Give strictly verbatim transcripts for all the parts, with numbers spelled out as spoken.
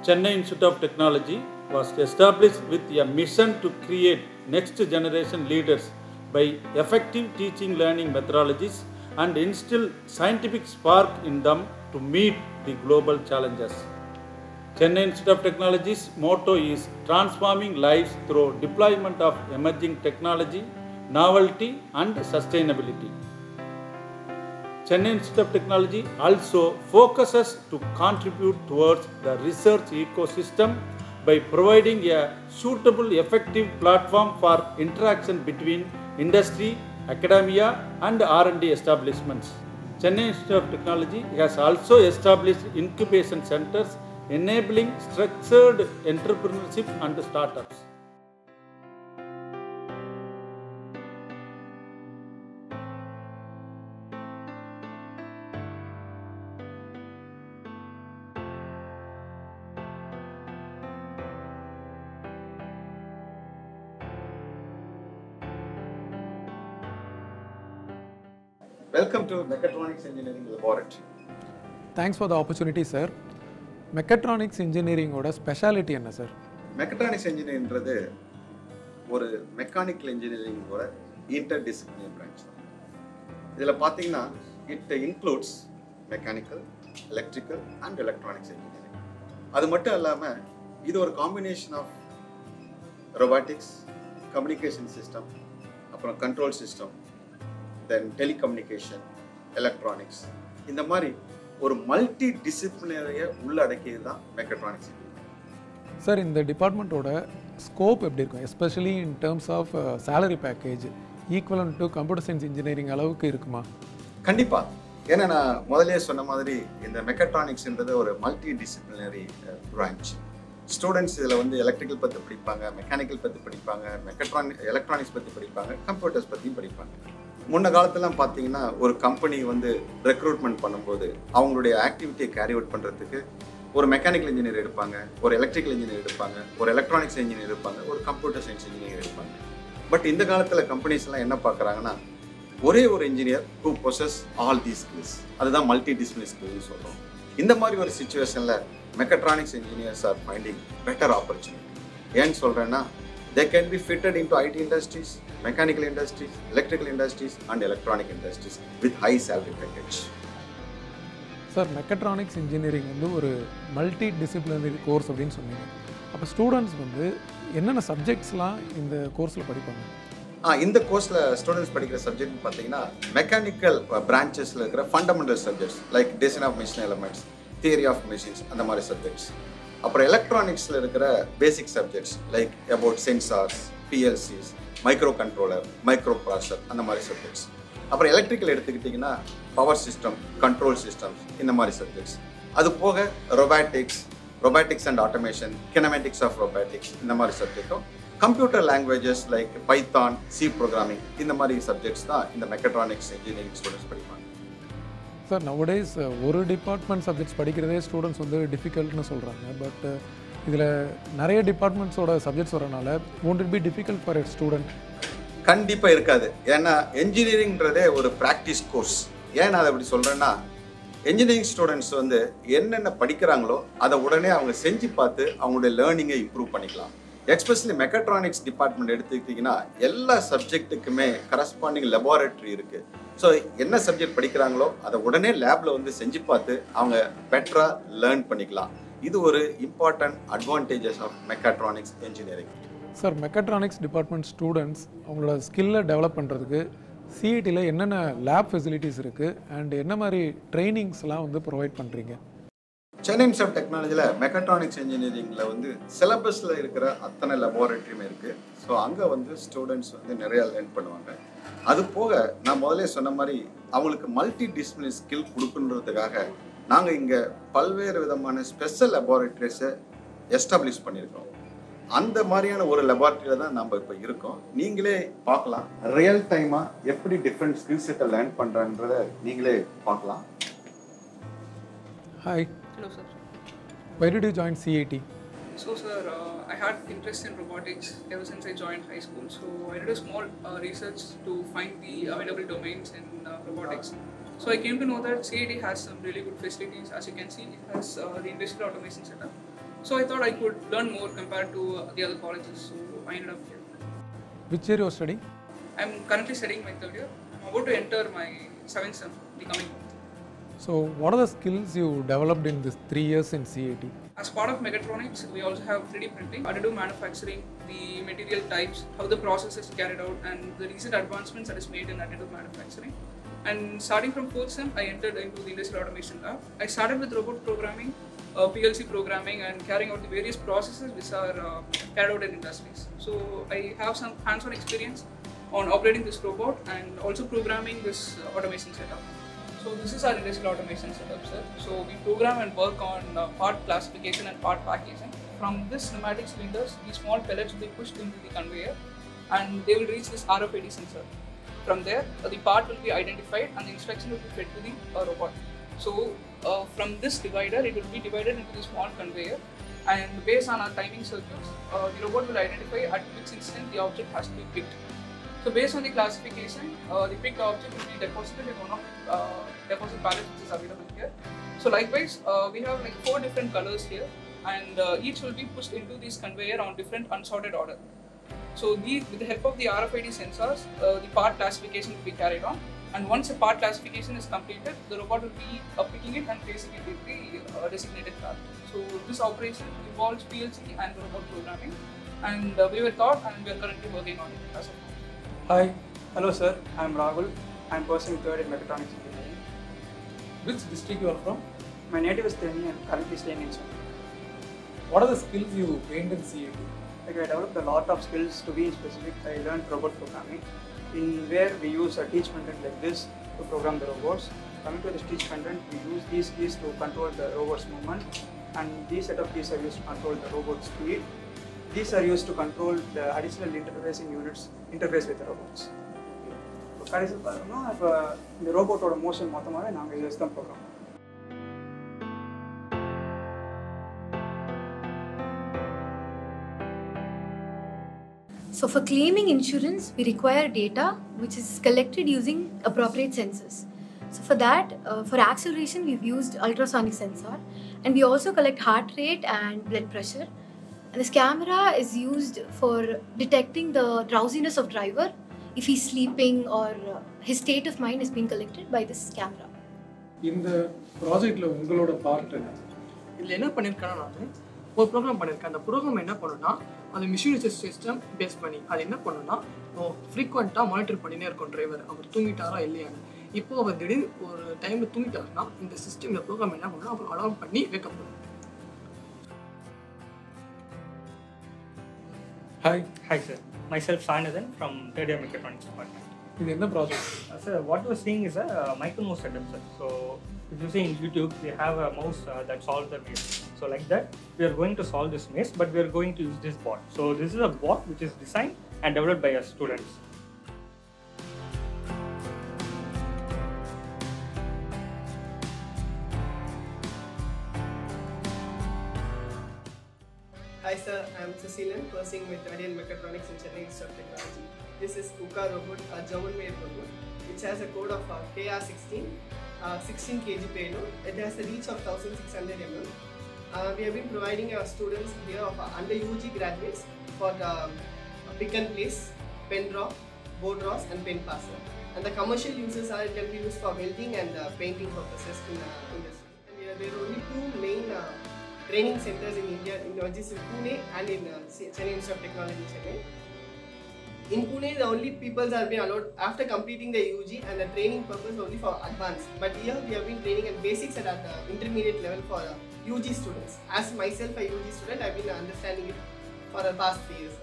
Chennai Institute of Technology was established with a mission to create next generation leaders by effective teaching learning methodologies and instill scientific spark in them to meet the global challenges. Chennai Institute of Technology's motto is transforming lives through deployment of emerging technology, novelty and sustainability. Chennai Institute of Technology also focuses to contribute towards the research ecosystem by providing a suitable, effective platform for interaction between industry, academia and R and D establishments. Chennai Institute of Technology has also established incubation centers enabling structured entrepreneurship and startups. Welcome to Mechatronics Engineering Laboratory. Thanks for the opportunity, sir. Mechatronics Engineering oda speciality enna sir? Mechatronics Engineering is ஒரு mechanical இன்ஜினியரிங்கோட interdisciplinary branch தான். இதில் பார்த்தீங்கன்னா it includes mechanical, electrical and electronics engineering. அது மட்டும் இல்லாமல் இது ஒரு combination of robotics, communication system, அப்புறம் control system, then telecommunication, electronics, இந்த மாதிரி ஒரு மல்டி டிசிப்ளினரியை உள்ளடக்கியது தான் மெக்கட்ரானிக்ஸ். சார், இந்த டிபார்ட்மெண்ட்டோட ஸ்கோப் எப்படி இருக்கும், especially in terms of salary package equivalent to computer science engineering அளவுக்கு இருக்குமா? கண்டிப்பாக. ஏன்னா நான் முதலே சொன்ன மாதிரி இந்த மெக்கட்ரானிக்ஸ்ன்றது ஒரு மல்டி டிசிப்ளினரி பிரான்ச். ஸ்டூடெண்ட்ஸ் இதில் வந்து எலக்ட்ரிக்கல் பற்றி படிப்பாங்க, மெக்கானிக்கல் பற்றி படிப்பாங்க, மெக்கட்ரானிக் எலக்ட்ரானிக்ஸ் பற்றி படிப்பாங்க, கம்ப்யூட்டர்ஸ் பற்றியும் படிப்பாங்க. முன்ன காலத்துலாம் பார்த்தீங்கன்னா ஒரு கம்பெனி வந்து ரெக்ரூட்மெண்ட் பண்ணும்போது அவங்களுடைய ஆக்டிவிட்டியை கேரி அவுட் பண்ணுறதுக்கு ஒரு மெக்கானிக்கல் இன்ஜினியர் எடுப்பாங்க, ஒரு எலக்ட்ரிக்கல் இன்ஜினியர் எடுப்பாங்க, ஒரு எலக்ட்ரானிக்ஸ் இன்ஜினியர் எடுப்பாங்க, ஒரு கம்ப்யூட்டர் சயின்ஸ் இன்ஜினியர் எடுப்பாங்க. பட் இந்த காலத்தில் கம்பெனிஸ் எல்லாம் என்ன பார்க்குறாங்கன்னா ஒரே ஒரு engineer who possess all the skills, அதுதான் மல்டி டிசிப்ளினரி ஸ்கில்ஸ் சொல்கிறோம். இந்த மாதிரி ஒரு சுச்சுவேஷனில் mechatronics engineers are finding better opportunity. ஏன்னு சொல்கிறேன்னா they can be fitted into I T industries, mechanical industries, electrical industries and electronic industries with high salary package. Sir, mechatronics engineering வந்து ஒரு multi disciplinary course அப்படின்னு சொன்னீங்க. அப்போ students வந்து என்னென்ன சப்ஜெக்ட்ஸ்லாம் இந்த கோர்ஸில் படிப்பாங்க? ஆ இந்த கோர்ஸில் ஸ்டூடெண்ட்ஸ் படிக்கிற சப்ஜெக்ட் பார்த்தீங்கன்னா மெக்கானிக்கல் பிரான்ச்சஸில் இருக்கிற fundamental subjects like design of machine elements, theory of machines, அந்த மாதிரி சப்ஜெக்ட்ஸ். அப்புறம் எலக்ட்ரானிக்ஸில் இருக்கிற basic subjects like about sensors, PLCs, microcontroller, microprocessor, அந்த மாதிரி சப்ஜெக்ட்ஸ். அப்புறம் எலக்ட்ரிக்கல் எடுத்துக்கிட்டிங்கன்னா பவர் சிஸ்டம், கண்ட்ரோல் சிஸ்டம்ஸ், இந்த மாதிரி சப்ஜெக்ட்ஸ். அது போக robotics, robotics and automation, kinematics of robotics, இந்த மாதிரி சப்ஜெக்டும், computer languages like python, C programming, இந்த மாதிரி சப்ஜெக்ட்ஸ் தான் இந்த மெக்கட்ரானிக்ஸ் இன்ஜினியரிங் ஸ்டூடெண்ட்ஸ் படிப்பாங்க. சார், நவடேஸ் ஒரு டிபார்ட்மெண்ட் சப்ஜெக்ட்ஸ் படிக்கிறதே ஸ்டூடெண்ட்ஸ் வந்து டிஃபிகல்ட்னு சொல்கிறாங்க. பட் இதில் நிறைய டிபார்ட்மெண்ட்ஸோட சப்ஜெக்ட்ஸ் வரனால won't it be difficult for a student? கண்டிப்பாக இருக்காது. ஏன்னா என்ஜினியரிங்கிறதே ஒரு ப்ராக்டிஸ் கோர்ஸ். ஏன் நான் அதை அப்படி சொல்கிறேன்னா, என்ஜினியரிங் ஸ்டூடெண்ட்ஸ் வந்து என்னென்ன படிக்கிறாங்களோ அதை உடனே அவங்க செஞ்சு பார்த்து அவங்களுடைய லேர்னிங்கை இம்ப்ரூவ் பண்ணிக்கலாம். எஸ்பெஷலி மெக்கட்ரானிக்ஸ் டிபார்ட்மெண்ட் எடுத்துக்கிட்டிங்கன்னா எல்லா சப்ஜெக்ட்டுக்குமே கரஸ்பாண்டிங் லெபார்டரி இருக்குது. ஸோ என்ன சப்ஜெக்ட் படிக்கிறாங்களோ அதை உடனே லேபில் வந்து செஞ்சு பார்த்து அவங்க பெட்டராக லேர்ன் பண்ணிக்கலாம். இது ஒரு important advantages of mechatronics engineering. Sir, mechatronics department students அவங்களோட ஸ்கில்லை டெவலப் பண்ணுறதுக்கு சிஐடியில் என்னென்ன லேப் ஃபெசிலிட்டிஸ் இருக்குது அண்ட் என்ன மாதிரி ட்ரைனிங்ஸ்லாம் வந்து ப்ரொவைட் பண்ணுறீங்க? சென்னை இன்ஸ்டிடியூட் ஆஃப் டெக்னாலஜியில் மெக்கட்ரானிக்ஸ் இன்ஜினியரிங்கில் வந்து சிலபஸில் இருக்கிற அத்தனை லெபார்டரியுமே இருக்குது. ஸோ அங்கே வந்து ஸ்டூடெண்ட்ஸ் வந்து நிறையா லேர்ன் பண்ணுவாங்க. அது போக நான் முதலே சொன்ன மாதிரி அவங்களுக்கு மல்டி டிசிப்ளினரி ஸ்கில் கொடுக்குன்றதுக்காக நாங்கள் இங்கே பல்வேறு விதமான ஸ்பெஷல் லெபார்டரிஸை எஸ்டாப்ளிஷ் பண்ணியிருக்கோம். அந்த மாதிரியான ஒரு லெபார்டரியில் தான் நம்ம இப்போ இருக்கோம். நீங்களே பார்க்கலாம், ரியல் டைமாக எப்படி டிஃப்ரெண்ட் ஸ்கில் செட்டை லேர்ன் பண்ணுறான்றதை நீங்களே பார்க்கலாம். Hi. Hello sir. Why did you join C I T? So sir, uh, I had interest in robotics ever since I joined high school. So I did a small uh, research to find the available domains in uh, robotics. So I came to know that C I T has some really good facilities. As you can see, it has uh, the industrial automation setup. So I thought I could learn more compared to uh, the other colleges. So I ended up here. Which year you are studying? I'm currently studying my third year. I'm about to enter my seventh sem the coming month. So what are the skills you developed in this three years in C I T? As part of mechatronics, we also have three D printing, additive manufacturing, the material types, how the process is carried out, and the recent advancements that is made in additive manufacturing. And starting from fourth sem, I entered into the industrial automation lab. I started with robot programming, uh, P L C programming, and carrying out the various processes which are uh, carried out in industries. So I have some hands-on experience on operating this robot and also programming this uh, automation setup. So this is our industrial automation setup, sir. So we program and work on uh, part classification and part packaging. From this pneumatic cylinders, these small pellets will be pushed into the conveyor and they will reach this R F I D sensor. From there, uh, the part will be identified and the instruction will be fed to the uh, robot. So uh, from this divider, it will be divided into the small conveyor, and based on our timing circuits, uh, the robot will identify at which instant the object has to be picked. So based on the classification, uh, the picked object will be deposited in one of the uh, deposit pallets which is available here. So likewise, uh, we have like four different colors here, and uh, each will be pushed into this conveyor on different unsorted order. So these, with the help of the R F I D sensors, uh, the part classification will be carried on, and once the part classification is completed, the robot will be uh, picking it and placing it in the uh, designated cart. So this operation involves P L C and robot programming, and uh, we were taught and we are currently working on it as of now. Hi, hello sir, I am Rahul. I am pursuing third in mechatronics engineering. Which district you are from? My native is Delhi and currently staying in Chennai. What are the skills you gained in C I T? Like I developed a lot of skills. To be specific, I learned robot programming, in where we use a teach content like this to program the robots. Coming to this teach content, we use these keys to control the robot's movement, and these set of keys are used to control the robot's speed. These are used to control the additional interfacing units interface with the robots. கடைசியில் பார்த்தோம்னா இப்போ இந்த ரோபோட்டோட motion மொத்தமாகவே நாங்கள் use தான் program. So for claiming insurance, we require data which is collected using appropriate sensors. So for that, uh, for acceleration, we've used ultrasonic sensor, and we also collect heart rate and blood pressure. And this camera is used for detecting the drowsiness of driver, if he's sleeping, or uh, his state of mind is being collected by this camera. இந்த ப்ராஜெக்ட்ல உங்களோட part என்ன? இதில் என்ன பண்ணியிருக்கேன்னா நான் ஒரு program பண்ணியிருக்கேன். அந்த ப்ரோக்ராம் என்ன பண்ணுன்னா அது மிஷின் சிஸ்டம் பேஸ் பண்ணி அது என்ன பண்ணுன்னா ஃப்ரீக்வெண்ட்டாக மானிட்டர் பண்ணினே இருக்கும் டிரைவர் அவர் தூங்கிட்டாரா இல்லையான்னு. இப்போ அவர் திடீர் ஒரு டைமில் தூங்கிட்டாருன்னா இந்த சிஸ்டம் இந்த ப்ரோக்ராம் என்ன பண்ணுன்னா அவர் அலார்ம் பண்ணி வேக்கப் பண்ணும். Hi. Hi sir, myself Sanathan from third year mechatronics department. இது என்ன project? Uh, sir, what we're seeing is a uh, micro mouse setup, sir. So if you see in YouTube, they have a mouse uh, that solves the maze. So like that, we are going to solve this maze, but we are going to use this bot. So this is a bot which is designed and developed by our students. Hi sir, I am Cecilian, pursuing my third year in mechatronics in Chennai Institute of Technology. This is Uka robot, a German-made robot, which has a code of uh, K R sixteen, uh, sixteen kilograms payload. It has a reach of one thousand six hundred millimeters. Uh, we have been providing our students here of uh, under U G graduates for the um, pick and place, pen drop, board draws, and pen passer. And the commercial uses are it can be used for welding and uh, painting purposes in the uh, industry. And uh, there are only two main uh, training centers in India, in which is in Pune and in uh, Chennai Institute of Technology, Chennai. In Pune, the only people are being allowed after completing the U G and the training purpose only for advanced. But here we have been training at basics and at the intermediate level for uh, U G students. As myself a U G student, I have been understanding it for the past three years.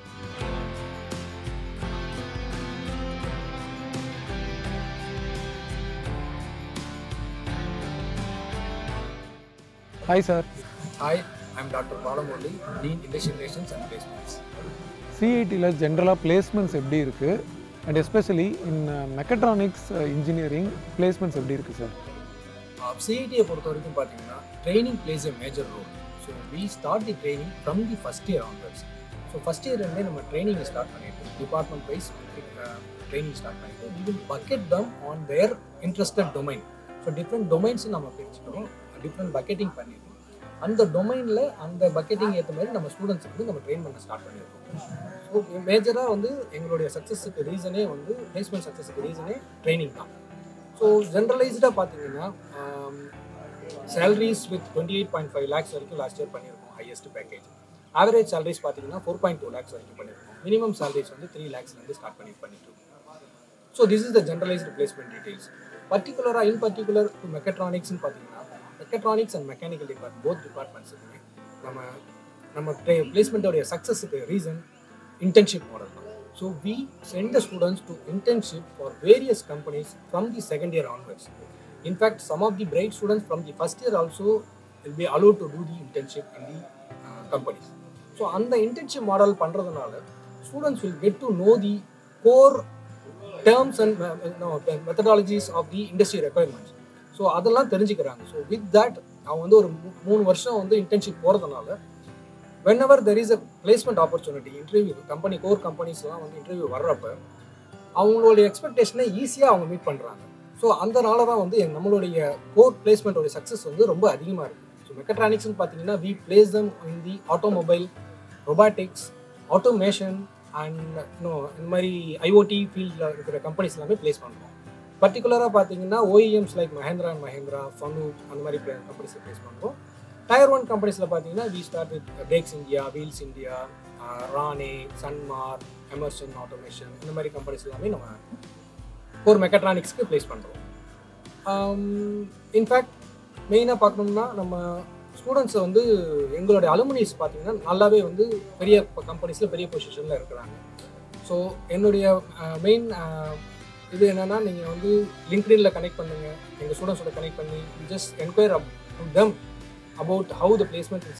Hi sir. Hi, I'm Doctor Balamurali, Dean Industrial Relations and Placements. C I T ல ஜென்ரலாக placements எப்படி இருக்குது, and especially in mechatronics engineering placements எப்படி இருக்குது sir? C I T பொறுத்த வரைக்கும் பார்த்தீங்கன்னா training place a major role. So we start the training from the first year onwards. So first இயர்லேருந்தே நம்ம ட்ரைனிங்கை ஸ்டார்ட் பண்ணிட்டு டிபார்ட்மெண்ட் வைஸ் ட்ரைனிங் ஸ்டார்ட் பண்ணிட்டு we will bucket them on their interested domain. So different டொமைன்ஸும் நம்ம பிரிச்சுக்கிறோம், different bucketing பண்ணிடுறோம். அந்த டொமைனில் அந்த பக்கெட்டிங் ஏற்ற மாதிரி நம்ம ஸ்டூடெண்ட்ஸ் வந்து நம்ம ட்ரெயின் பண்ண ஸ்டார்ட் பண்ணியிருக்கோம். ஸோ மேஜராக வந்து எங்களுடைய சக்ஸஸுக்கு ரீசனே வந்து பிளேஸ்மெண்ட் சக்ஸஸுக்கு ரீசனே ட்ரைனிங் தான். ஸோ ஜென்ரலைஸ்டாக பார்த்தீங்கன்னா salaries with twenty eight point five lakhs வரைக்கும் லாஸ்ட் இயர் பண்ணியிருக்கோம் ஹையஸ்ட் பேக்கேஜ். ஆவரேஜ் சேலரிஸ் பார்த்தீங்கன்னா ஃபோர் பாயிண்ட் டூ லேக்ஸ் வரைக்கும் பண்ணியிருக்கோம். மினிமம் சேலரிஸ் வந்து த்ரீ லேக்ஸ்லேருந்து ஸ்டார்ட் பண்ணி பண்ணிட்டு இருக்கோம். So this is the generalised placement details. பர்டிகுலராக இன் பர்டிகுலர் டு மெக்கட்ரானிக்ஸ்னு பார்த்தீங்கன்னா mechatronics and mechanical department both டிபார்ட்மெண்ட்ஸுக்குமே நம்ம நம்ம பிளேஸ்மெண்ட்டோடைய சக்ஸஸுக்கு ரீசன் இன்டர்ன்ஷிப் மாடல் தான். So we sent the students to internship for various companies from the second year onwards. In fact some of the bright students from the first year also will be allot to to the internship in the companies. So அந்த internship model பண்ணுறதுனால students will get to know the core terms and uh, no, methodologies of the industry requirements. So அதெல்லாம் தெரிஞ்சுக்கிறாங்க. So with that அவங்க வந்து ஒரு மூணு வருஷம் வந்து இன்டர்ன்ஷிப் போகிறதுனால whenever there is a placement opportunity interview company core கம்பெனிஸ்லாம் வந்து இன்டர்வியூ வர்றப்ப அவங்களுடைய எக்ஸ்பெக்டேஷனை ஈஸியாக அவங்க மீட் பண்ணுறாங்க. ஸோ அதனால தான் வந்து நம்மளுடைய கோர் பிளேஸ்மெண்ட்டோடைய சக்ஸஸ் வந்து ரொம்ப அதிகமாக இருக்குது. ஸோ மெக்கட்ரானிக்ஸ்னு பார்த்தீங்கன்னா we place them in the automobile, robotics, automation and இன்னும் இந்த மாதிரி ஐஓடி ஃபீல்டில் இருக்கிற கம்பெனிஸ் எல்லாமே பிளேஸ் பண்ணுறோம். பர்டிகுலராக பார்த்தீங்கன்னா OEMs like Mahindra and Mahindra, Fanuc அந்த மாதிரி கம்பெனிஸில் பிளேஸ் பண்ணுறோம். டயர் ஒன் கம்பெனிஸில் பார்த்தீங்கன்னா we start with brakes India, wheels India, Rane, Sanmar, Emerson automation இந்த மாதிரி கம்பெனிஸ் எல்லாமே நம்ம ஒரு மெக்கட்ரானிக்ஸ்க்கு பிளேஸ் பண்ணுறோம். இன்ஃபேக்ட் மெயினாக பார்க்கணும்னா நம்ம ஸ்டூடெண்ட்ஸை வந்து எங்களுடைய அலுமினிஸ் பார்த்தீங்கன்னா நல்லாவே வந்து பெரிய கம்பெனிஸில் பெரிய பொசிஷனில் இருக்கிறாங்க. ஸோ என்னுடைய மெயின் இது என்னென்னா நீங்கள் வந்து லிங்க்டின்ல கனெக்ட் பண்ணுங்கள், எங்கள் ஸ்டூடெண்ட்ஸோட கனெக்ட் பண்ணி just enquire to them about how the placement is